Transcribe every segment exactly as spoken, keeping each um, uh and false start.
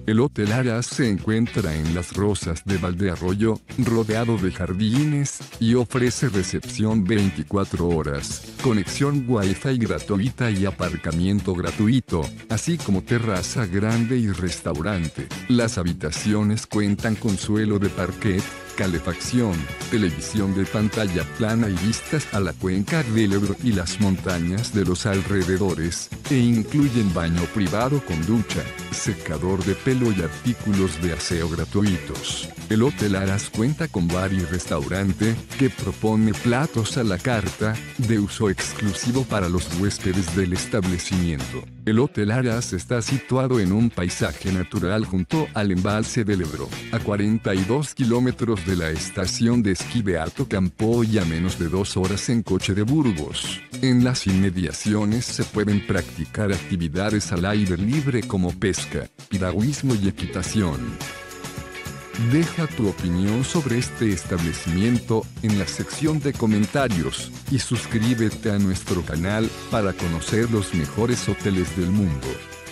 El Hotel Aras se encuentra en Las Rosas de Valdearroyo, rodeado de jardines, y ofrece recepción veinticuatro horas, conexión Wi-Fi gratuita y aparcamiento gratuito, así como terraza grande y restaurante. Las habitaciones cuentan con suelo de parquet, calefacción, televisión de pantalla plana y vistas a la cuenca del Ebro y las montañas de los alrededores, e incluyen baño privado con ducha, secador de pelo y artículos de aseo gratuitos. El Hotel Aras cuenta con bar y restaurante, que propone platos a la carta, de uso exclusivo para los huéspedes del establecimiento. El Hotel Aras está situado en un paisaje natural junto al embalse del Ebro, a cuarenta y dos kilómetros de la estación de esquí Beato Campo y a menos de dos horas en coche de Burgos. En las inmediaciones se pueden practicar actividades al aire libre como pesca, piragüismo y equitación. Deja tu opinión sobre este establecimiento en la sección de comentarios y suscríbete a nuestro canal para conocer los mejores hoteles del mundo.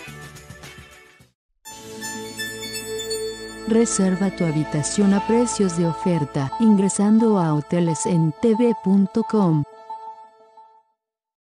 Reserva tu habitación a precios de oferta ingresando a hoteles en t v punto com.